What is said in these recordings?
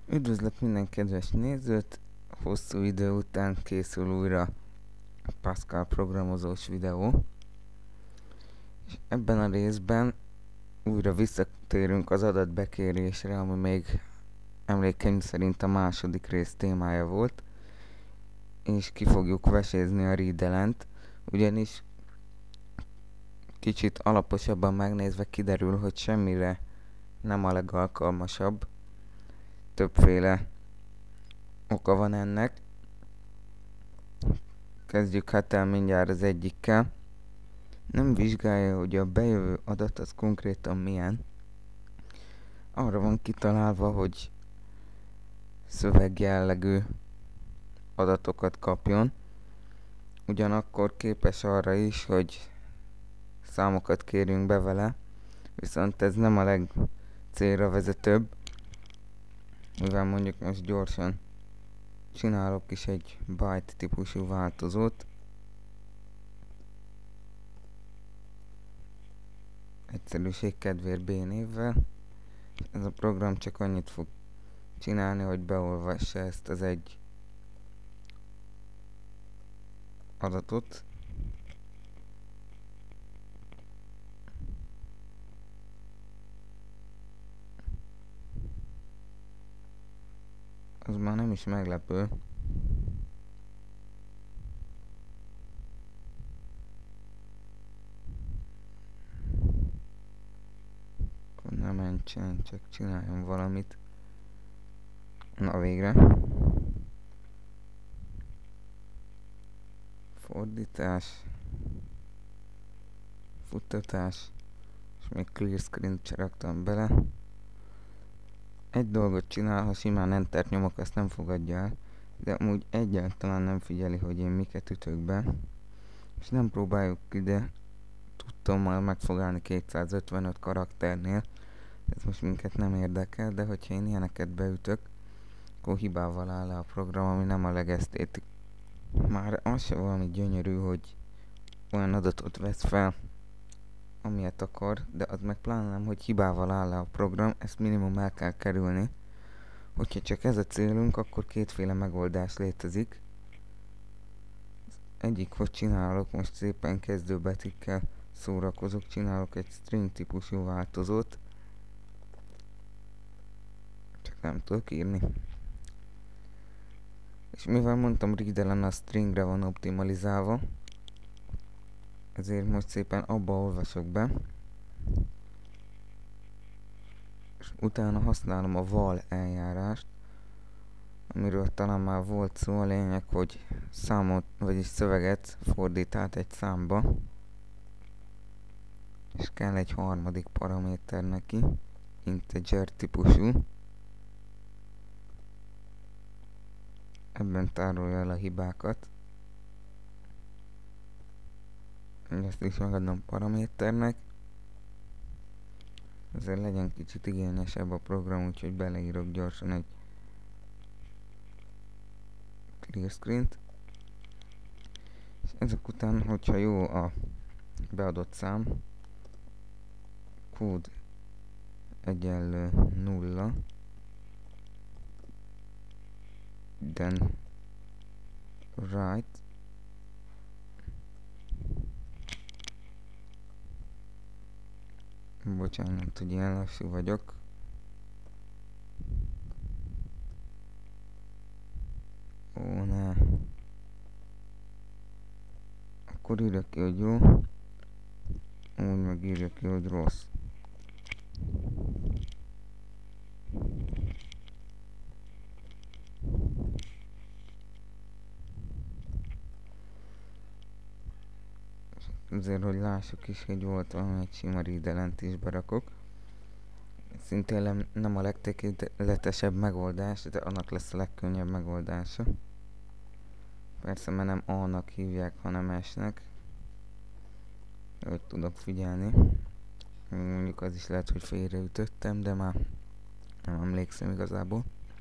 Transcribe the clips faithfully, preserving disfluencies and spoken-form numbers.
Üdvözlök minden kedves nézőt! Hosszú idő után készül újra Pascal programozós videó, és ebben a részben újra visszatérünk az adatbekérésre, ami még emlékeim szerint a második rész témája volt, és ki fogjuk vesézni a readelent, ugyanis kicsit alaposabban megnézve kiderül, hogy semmire nem a legalkalmasabb. Többféle oka van ennek. Kezdjük hát el mindjárt az egyikkel. Nem vizsgálja, hogy a bejövő adat az konkrétan milyen. Arra van kitalálva, hogy szövegjellegű adatokat kapjon. Ugyanakkor képes arra is, hogy számokat kérjünk be vele, viszont ez nem a legcélra vezetőbb, mivel mondjuk most gyorsan csinálok is egy byte típusú változót. Egyszerűség kedvéért B névvel. Ez a program csak annyit fog csinálni, hogy beolvassa ezt az egy adatot. Az már nem is meglepő. Akkor ne mentsen, csak csináljon valamit. Na végre. Fordítás. Futtatás. És még clear screen-t raktam bele. Egy dolgot csinál, ha simán entert nyomok, azt nem fogadja el, de amúgy egyáltalán nem figyeli, hogy én miket ütök be. És nem próbáljuk ide tudtommal megfogálni kétszázötvenöt karakternél. Ez most minket nem érdekel, de hogyha én ilyeneket beütök, akkor hibával áll le a program, ami nem a legesztétik. Már az se valami gyönyörű, hogy olyan adatot vesz fel, amilyet akar, de az meg pláne nem, hogy hibával áll le a program, ezt minimum el kell kerülni. Hogyha csak ez a célunk, akkor kétféle megoldás létezik. Egyik, hogy csinálok, most szépen kezdőbetűkkel szórakozok, csinálok egy string típusú változót. Csak nem tudok írni. És mivel mondtam, readelen a stringre van optimalizálva, ezért most szépen abba olvasok be. És utána használom a val eljárást, amiről talán már volt szó. A lényeg, hogy számot, vagyis szöveget fordít át egy számba, és kell egy harmadik paraméter neki, integer típusú. Ebben tárolja el a hibákat. Ezt is megadom paraméternek. Ezért legyen kicsit igényesebb a program, úgyhogy beleírok gyorsan egy clear screen-t. És ezek után, hogyha jó a beadott szám, kód egyenlő nulla, then write bocsánat, hogy ilyen lassú vagyok. Ó, ne. Akkor írja ki, hogy jó. Úgy meg írja ki, hogy rossz. Azért, hogy lássuk is, hogy volt valami egy sima readelent is berakok. Szintén nem a legtökéletesebb megoldás, de annak lesz a legkönnyebb megoldása. Persze, mert nem A-nak hívják, hanem S-nek. Hogy tudok figyelni. Mondjuk az is lehet, hogy félreütöttem, de már nem emlékszem igazából.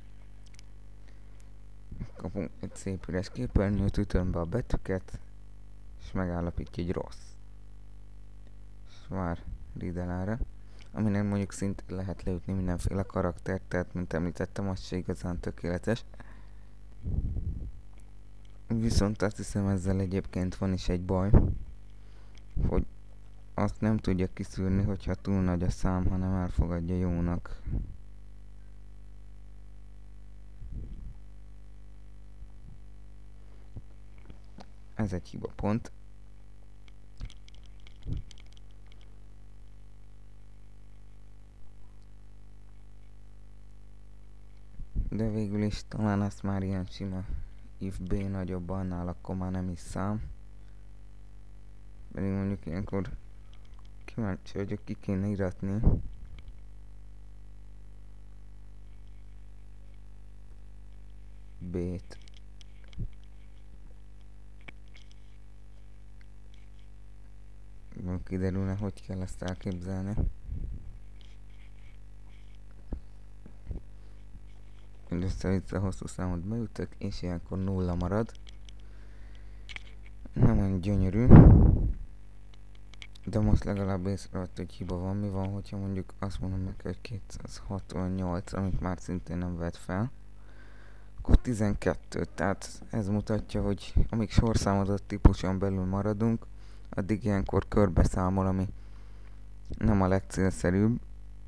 Kapunk egy szép üres képernyőt, ütöm be a betűket, és megállapítja, hogy rossz. És vár readelára. aminek mondjuk szintén lehet leütni mindenféle karaktert, tehát mint említettem, az se igazán tökéletes. Viszont azt hiszem, ezzel egyébként van is egy baj, hogy azt nem tudja kiszűrni, hogyha túl nagy a szám, hanem elfogadja jónak. Ez egy hiba pont. De végül is talán ezt már ilyen sima if b nagyobb annál, akkor már nem is szám. Pedig mondjuk ilyenkor kíváncsi vagyok, ki kéne iratni. B-t. Kiderülne, hogy kell ezt elképzelni. Össze-vissza hosszú számot beütök, és ilyenkor nulla marad. Nem olyan gyönyörű. De most legalább észrevett, hogy hiba van. Mi van, hogyha mondjuk azt mondom neki, hogy kétszázhatvannyolc, amit már szintén nem vett fel. Akkor tizenkettő, tehát ez mutatja, hogy amíg sorszámozott típuson belül maradunk, addig ilyenkor körbeszámol, ami nem a legcélszerűbb.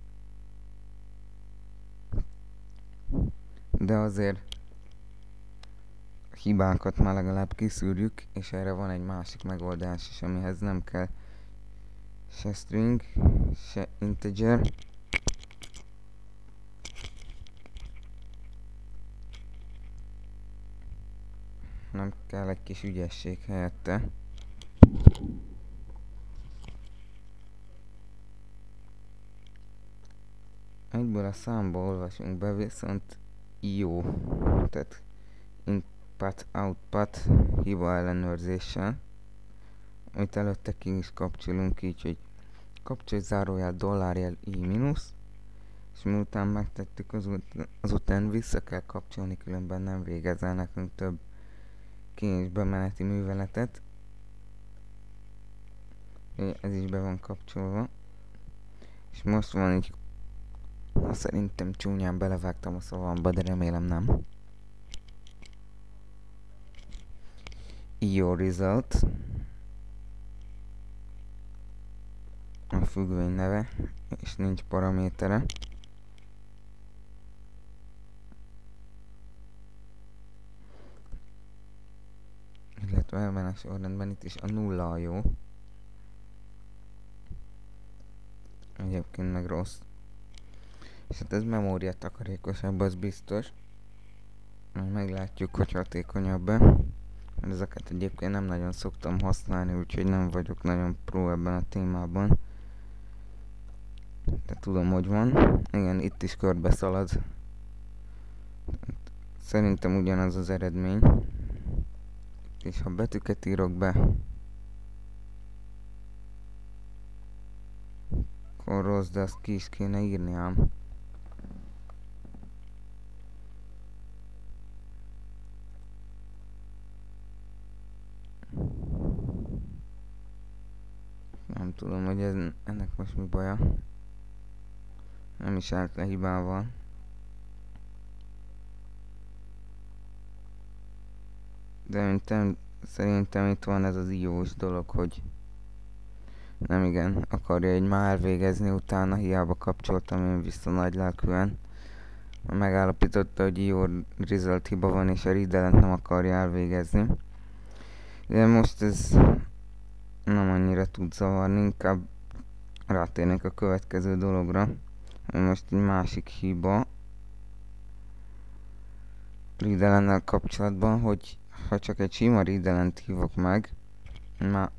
De azért hibákat már legalább kiszűrjük, és erre van egy másik megoldás is, amihez nem kell se string, se integer. Nem kell egy kis ügyesség helyette. Egyből a számba olvasunk be, viszont jó, tehát input, output hiba ellenőrzéssel, amit előtte ki is kapcsolunk, így, hogy kapcsolj zárójel dollárjel i mínusz, és miután megtettük, azut- azután vissza kell kapcsolni, különben nem végezel nekünk több ki- és bemeneti műveletet. Ez is be van kapcsolva. És most van így, szerintem csúnyán belevágtam a szavamba, de remélem nem. io result. A függvény neve, és nincs paramétere. Illetve ebben a sorrendben itt is a nulla a jó. Egyébként meg rossz. És hát ez memória takarékosabb, az biztos. Majd meglátjuk, hogy hatékonyabb-e. Mert ezeket egyébként nem nagyon szoktam használni, úgyhogy nem vagyok nagyon pro ebben a témában. De tudom, hogy van. Igen, itt is körbe szalad. Szerintem ugyanaz az eredmény. És ha betűket írok be, akkor rossz, de azt ki is kéne írni ám. Nem tudom, hogy ez, ennek most mi baja. Nem is állt le hibával. De szerintem, szerintem itt van ez az iós dolog, hogy nem igen, akarja egy már végezni, utána hiába kapcsoltam én vissza nagylelkűen. Megállapította, hogy io result hiba van, és a readelent nem akarja elvégezni. De most ez nem annyira tud zavarni, inkább rátérnék a következő dologra. Most egy másik hiba readelennel kapcsolatban, hogy ha csak egy sima readelent hívok meg, már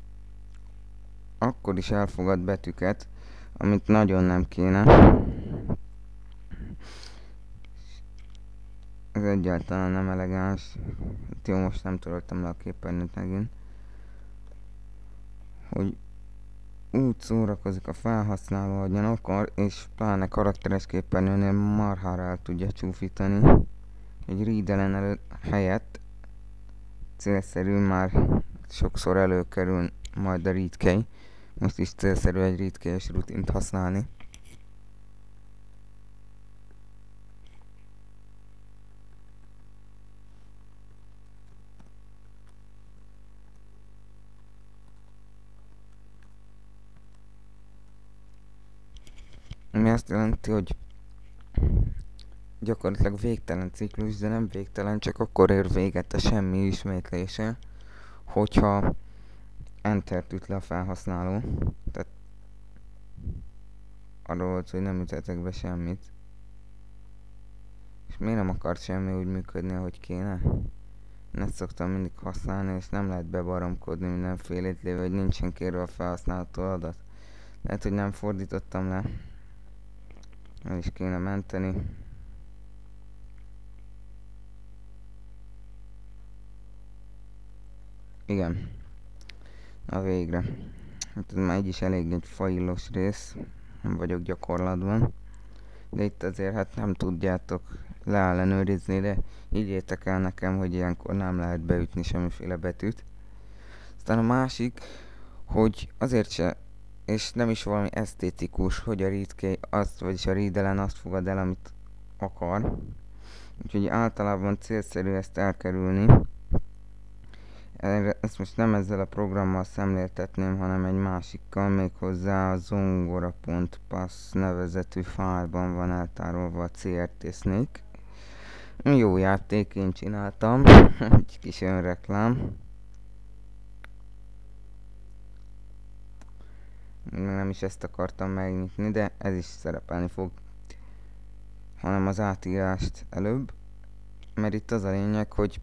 akkor is elfogad betűket, amit nagyon nem kéne. Ez egyáltalán nem elegáns. Jó, most nem töröltem le a képernyőt megint. Hogy úgy szórakozik a felhasználó, ahogyan akar, és pláne karakteres képernyőnél marhára el tudja csúfítani. Egy readelen előtt helyett célszerű, már sokszor előkerül majd a readkey. Most is célszerű egy readkey-es rutint használni. Ami azt jelenti, hogy gyakorlatilag végtelen ciklus, de nem végtelen, csak akkor ér véget a semmi ismétlése, hogyha Entert üt le a felhasználó. Tehát arról volt, hogy nem ütetek be semmit. És miért nem akart semmi úgy működni, ahogy kéne? Én ezt szoktam mindig használni, és nem lehet bebaromkodni mindenfélét, lévő, hogy nincsen kérve a felhasználótól adat. Lehet, hogy nem fordítottam le. El is kéne menteni. Igen. Na végre. Hát ez már így is elég egy failos rész. Nem vagyok gyakorlatban. De itt azért hát nem tudjátok leellenőrizni, de higgyétek el nekem, hogy ilyenkor nem lehet beütni semmiféle betűt. Aztán a másik, hogy azért se, és nem is valami esztétikus, hogy a readkey azt, vagyis a readelen azt fogad el, amit akar. Úgyhogy általában célszerű ezt elkerülni. Ezt most nem ezzel a programmal szemléltetném, hanem egy másikkal, méghozzá a zongora.pass nevezetű fájlban van eltárolva a cé er té Snake. Jó játék, én csináltam, egy kis önreklám. Nem is ezt akartam megnyitni, de ez is szerepelni fog, hanem az átírást előbb. Mert itt az a lényeg, hogy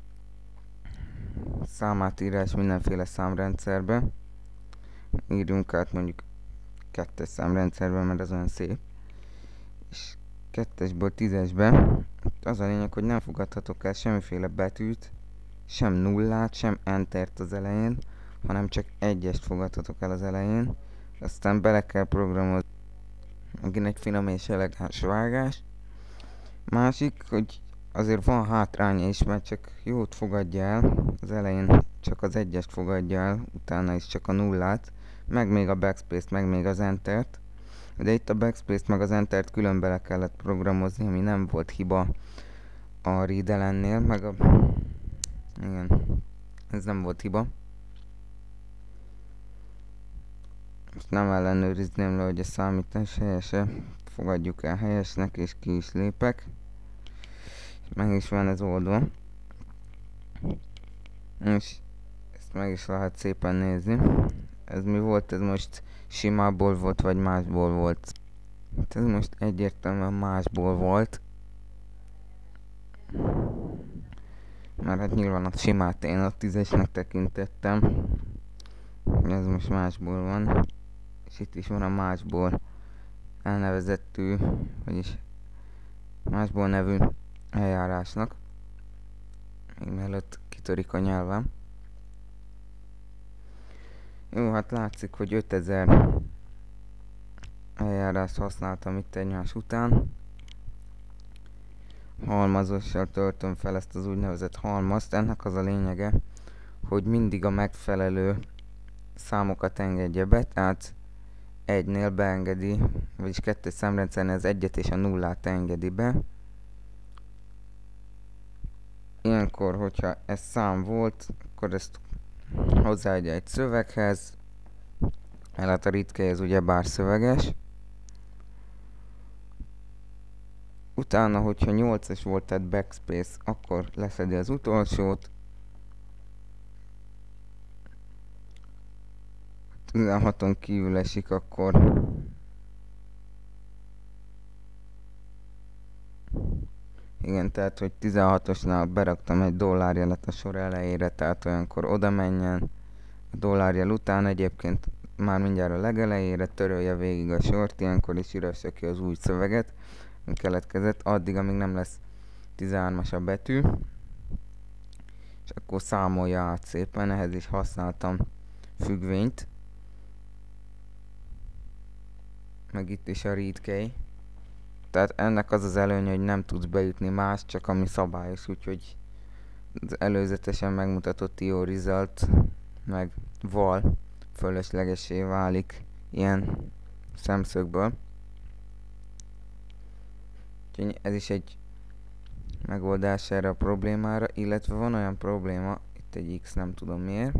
számátírás mindenféle számrendszerbe. Írjunk át mondjuk kettes számrendszerbe, mert az olyan szép. És kettesből tízesbe az a lényeg, hogy nem fogadhatok el semmiféle betűt, sem nullát, sem entert az elején, hanem csak egyest fogadhatok el az elején. Aztán bele kell programozni megint egy finom és elegáns vágás. Másik, hogy azért van hátránya is, mert csak jót fogadja el, az elején csak az egyest fogadja el, utána is csak a nullát, meg még a backspace-t, meg még az entert. De itt a backspace-t meg az entert külön bele kellett programozni, ami nem volt hiba a readelennél, meg a... Igen, ez nem volt hiba. Most nem ellenőrizném le, hogy a számítás helyese. Fogadjuk el helyesnek, és ki is lépek. Meg is van ez oldva. És ezt meg is lehet szépen nézni. Ez mi volt? Ez most simából volt, vagy másból volt? Ez most egyértelműen másból volt. Mert hát nyilván a simát én a tízesnek tekintettem. Ez most másból van. És itt is van a másból elnevezettű, vagyis másból nevű eljárásnak. Még mielőtt kitörik a nyelvem. Jó, hát látszik, hogy ötezer eljárást használtam itt egymás után. Halmazossal töltöm fel ezt az úgynevezett halmazt. Ennek az a lényege, hogy mindig a megfelelő számokat engedje be, tehát egynél beengedi, vagyis kettes számrendszernél az egyet és a nullát engedi be. Ilyenkor, hogyha ez szám volt, akkor ezt hozzáadja egy szöveghez. Hát a readkey ez ugyebár szöveges. Utána, hogyha nyolcas volt, tehát backspace, akkor leszedi az utolsót. tizenhaton kívül esik, akkor igen, tehát hogy tizenhatosnál beraktam egy dollárjelet a sor elejére, tehát olyankor oda menjen a dollárjel után, egyébként már mindjárt a legelejére törölje végig a sort, ilyenkor is írassa ki az új szöveget, ami keletkezett, addig, amíg nem lesz tizenhármas a betű, és akkor számolja át szépen, ehhez is használtam függvényt, meg itt is a readkey. Tehát ennek az az előnye, hogy nem tudsz beütni más, csak ami szabályos, úgyhogy az előzetesen megmutatott io result meg val fölöslegesé válik ilyen szemszögből. Úgyhogy ez is egy megoldás erre a problémára, illetve van olyan probléma, itt egy X, nem tudom miért,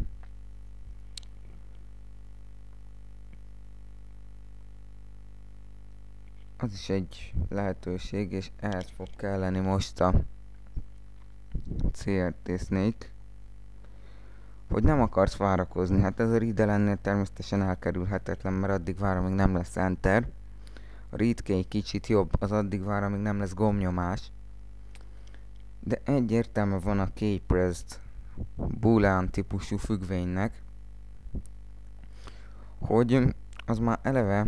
az is egy lehetőség, és ehhez fog kelleni most a cé er té Snake, hogy nem akarsz várakozni. Hát ez a read-elennél természetesen elkerülhetetlen, mert addig vár, amíg nem lesz enter. A read key kicsit jobb, az addig vár, amíg nem lesz gombnyomás. De egy értelme van a key pressed boolean típusú függvénynek, hogy az már eleve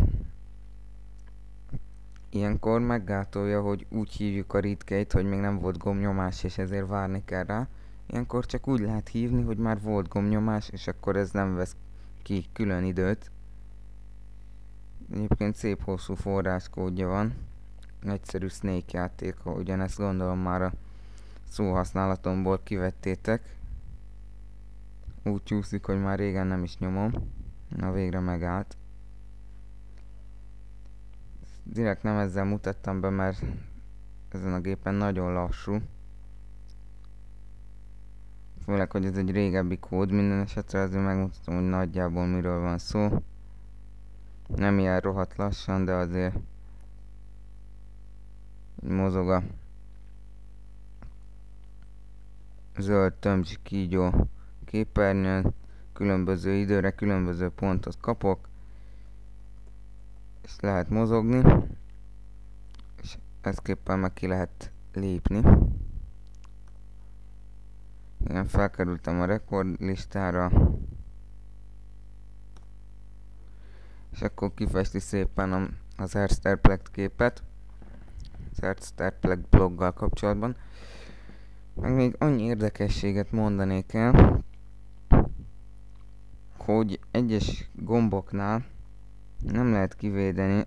ilyenkor meggátolja, hogy úgy hívjuk a read key-t, hogy még nem volt gombnyomás, és ezért várni kell rá. Ilyenkor csak úgy lehet hívni, hogy már volt gombnyomás, és akkor ez nem vesz ki külön időt. Egyébként szép hosszú forráskódja van. Egyszerű Snake játék, ugyanezt gondolom már a szóhasználatomból kivettétek. Úgy csúszik, hogy már régen nem is nyomom. Na, végre megállt. Direkt nem ezzel mutattam be, mert ezen a gépen nagyon lassú. Főleg, hogy ez egy régebbi kód, minden esetre azért megmutatom, hogy nagyjából miről van szó. Nem ilyen rohadt lassan, de azért mozog a zöld tömzsi kígyó képernyőn, különböző időre különböző pontot kapok, és lehet mozogni, és ezképpen meg ki lehet lépni. Igen, felkerültem a rekordlistára, és akkor kifesti szépen az Earthstarplect képet, az Earthstarplect bloggal kapcsolatban. Meg még annyi érdekességet mondanék el, hogy egyes gomboknál nem lehet kivédeni,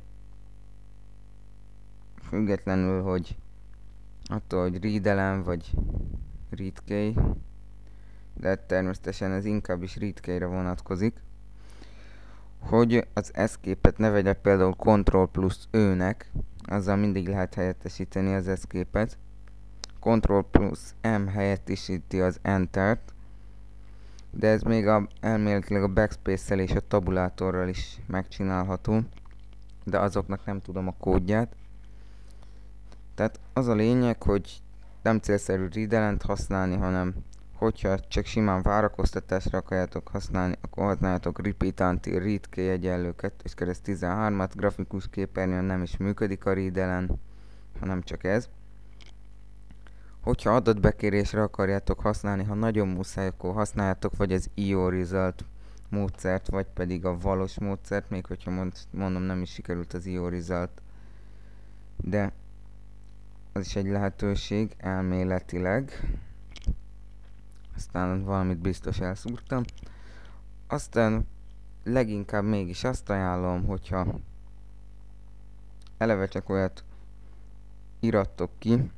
függetlenül, hogy attól, hogy read-elem vagy read key, de természetesen ez inkább is read key-re vonatkozik, hogy az escape-et ne vegye például Ctrl plusz Ö-nek, azzal mindig lehet helyettesíteni az escape-et. Ctrl plusz M helyettesíti az Enter-t, de ez még a, elméletileg a Backspace-szel és a tabulátorral is megcsinálható, de azoknak nem tudom a kódját. Tehát az a lényeg, hogy nem célszerű read-elent használni, hanem hogyha csak simán várakoztatásra akarjátok használni, akkor használjátok repeat until read key egyenlő kettő kereszt tizenhármat, grafikus képernyőn nem is működik a read-elen, hanem csak ez. Hogyha adatbekérésre akarjátok használni, ha nagyon muszáj, akkor használjátok vagy az i o result módszert, vagy pedig a valós módszert, még hogyha mond, mondom nem is sikerült az i o result, de az is egy lehetőség elméletileg. Aztán valamit biztos elszúrtam. Aztán leginkább mégis azt ajánlom, hogyha eleve csak olyat irattok ki,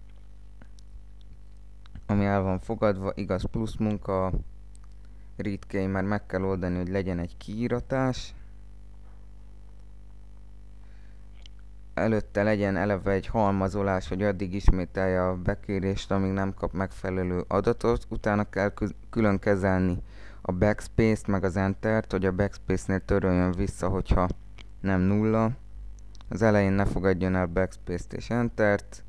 ami el van fogadva, igaz, plusz munka, a read key, mert meg kell oldani, hogy legyen egy kiíratás. Előtte legyen eleve egy halmazolás, hogy addig ismételje a bekérést, amíg nem kap megfelelő adatot. Utána kell külön kezelni a backspace-t, meg az enter-t, hogy a backspace-nél töröljön vissza, hogyha nem nulla. Az elején ne fogadjon el backspace-t és enter-t,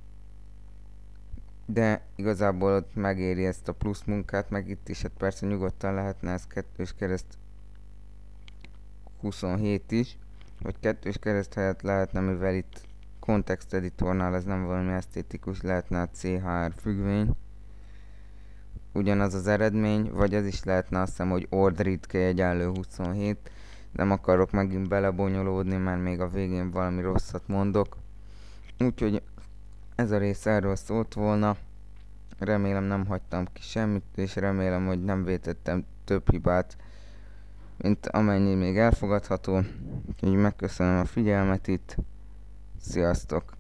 de igazából ott megéri ezt a plusz munkát, meg itt is, hát persze nyugodtan lehetne ez kettős kereszt huszonhét is, vagy kettős kereszt helyett lehetne, mivel itt Context Editornál ez nem valami esztétikus, lehetne a cé há er függvény, ugyanaz az eredmény, vagy az is lehetne, azt hiszem, hogy ord read key egyenlő huszonhét, nem akarok megint belebonyolódni, mert még a végén valami rosszat mondok, úgyhogy ez a rész erről szólt volna, remélem nem hagytam ki semmit, és remélem, hogy nem vétettem több hibát, mint amennyi még elfogadható. Úgyhogy megköszönöm a figyelmet itt. Sziasztok!